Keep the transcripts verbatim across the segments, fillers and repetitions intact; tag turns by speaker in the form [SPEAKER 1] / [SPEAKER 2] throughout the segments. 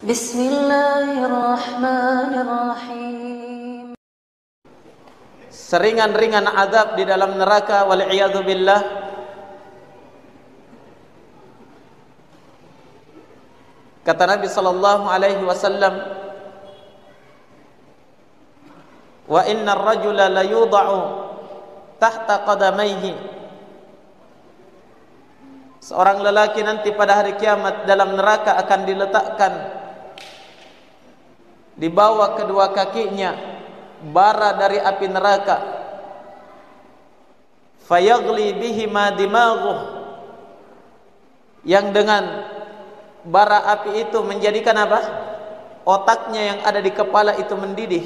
[SPEAKER 1] Bismillahirrahmanirrahim. Seringan-ringan azab di dalam neraka, wal'iyadzu billah. Kata Nabi sallallahu alaihi wasallam, wa innar rajula la yudha'u tahta qadamaihi. Seorang lelaki nanti pada hari kiamat dalam neraka akan diletakkan di bawah kedua kakinya bara dari api neraka. Fayaghli bihima dimaghuh, yang dengan bara api itu menjadikan apa? Otaknya yang ada di kepala itu mendidih.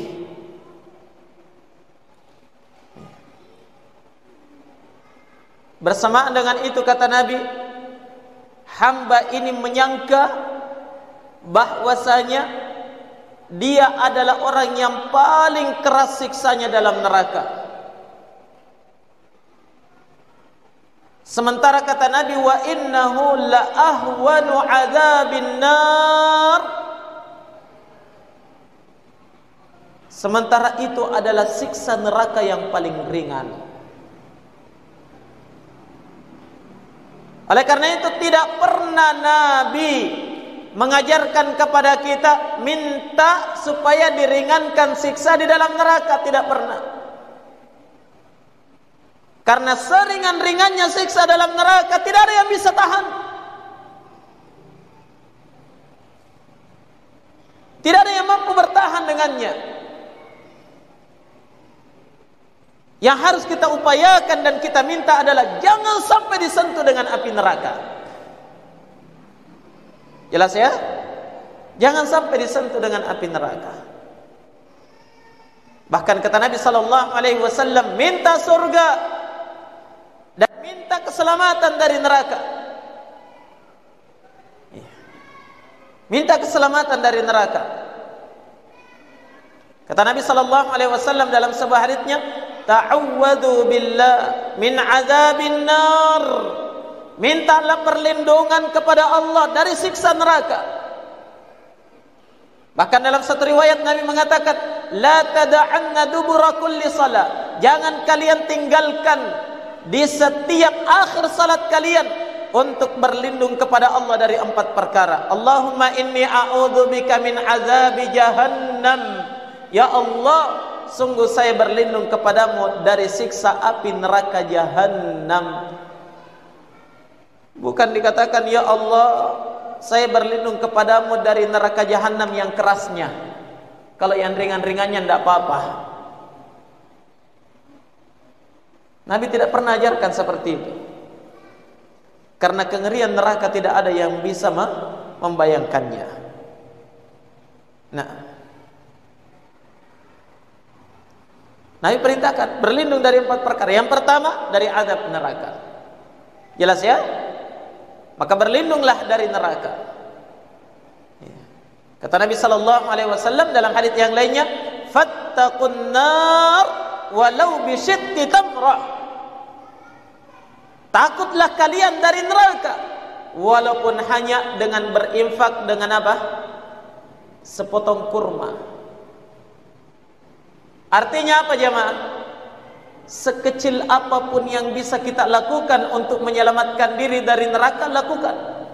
[SPEAKER 1] Bersamaan dengan itu kata Nabi, hamba ini menyangka bahwasanya dia adalah orang yang paling keras siksanya dalam neraka. Sementara kata Nabi, wa innahu la ahwanu adzabin nar, sementara itu adalah siksa neraka yang paling ringan. Oleh karena itu tidak pernah Nabi mengajarkan kepada kita minta supaya diringankan siksa di dalam neraka, tidak pernah. Karena seringan-ringannya siksa dalam neraka tidak ada yang bisa tahan. Tidak ada yang mampu bertahan dengannya. Yang harus kita upayakan dan kita minta adalah jangan sampai disentuh dengan api neraka. Jelas ya? Jangan sampai disentuh dengan api neraka. Bahkan kata Nabi sallallahu alaihi wasallam, minta surga dan minta keselamatan dari neraka. Minta keselamatan dari neraka. Kata Nabi sallallahu alaihi wasallam dalam sebuah haditsnya, ta'awwadhu billah min azabin nar. Mintalah perlindungan kepada Allah dari siksa neraka. Bahkan dalam satu riwayat Nabi mengatakan, la tada'anna dubura kulli salat. Jangan kalian tinggalkan di setiap akhir salat kalian untuk berlindung kepada Allah dari empat perkara. Allahumma inni a'udzubika min azabi jahannam. Ya Allah, sungguh saya berlindung kepadamu dari siksa api neraka jahannam. Bukan dikatakan ya Allah, saya berlindung kepadamu dari neraka jahannam yang kerasnya. Kalau yang ringan-ringannya tidak apa-apa. Nabi tidak pernah ajarkan seperti itu. Karena kengerian neraka tidak ada yang bisa membayangkannya. Nah, Nabi perintahkan berlindung dari empat perkara. Yang pertama dari azab neraka. Jelas ya? Maka berlindunglah dari neraka. Kata Nabi sallallahu alaihi wasallam dalam hadits yang lainnya, fattaqun nar walau bi shiqqi tamrah. Takutlah kalian dari neraka walaupun hanya dengan berinfak dengan apa? Sepotong kurma. Artinya apa jemaah? Sekecil apapun yang bisa kita lakukan untuk menyelamatkan diri dari neraka, lakukan.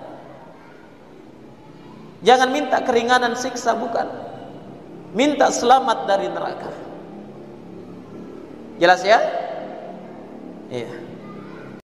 [SPEAKER 1] Jangan minta keringanan siksa, bukan. Minta selamat dari neraka. Jelas ya? Iya.